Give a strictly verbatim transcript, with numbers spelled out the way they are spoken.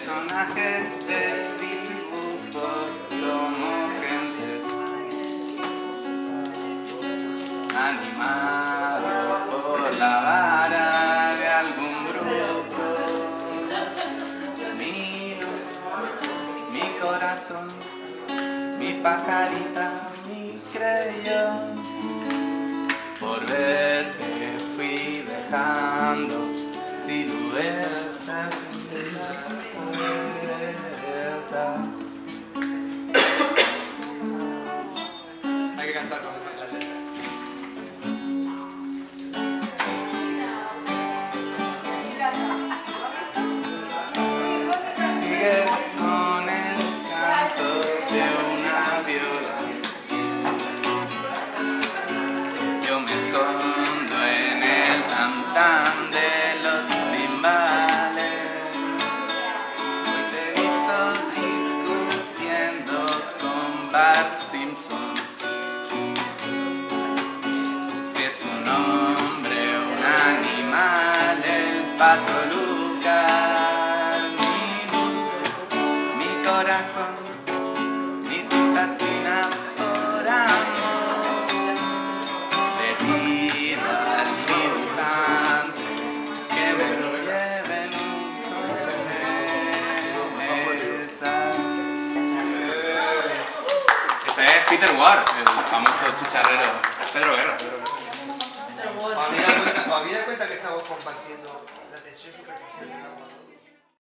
personajes de dibujos como gente, animados por la vara de algún grupo. Mi luz, mi corazón, mi pajarita, mi creyón. Por verte fui dejando siluetas en la puerta. Hay que cantar con la letra. Sigues con el canto de una viola. Yo me escondo en el tam-tam de los timbales. Hoy te he visto discutiendo con Bart Simpson. Si es un hombre o un animal, el pato Lucas. Mi luz, mi corazón, mi tinta china por amor. Le pido al dibujante que me lo lleve en un cometa. Ese es Peter Ward, el famoso chicharrero. Pedro Guerra. Pedro Guerra. Habida cuenta, habida cuenta que estamos compartiendo la tensión superficial del agua, ¿no?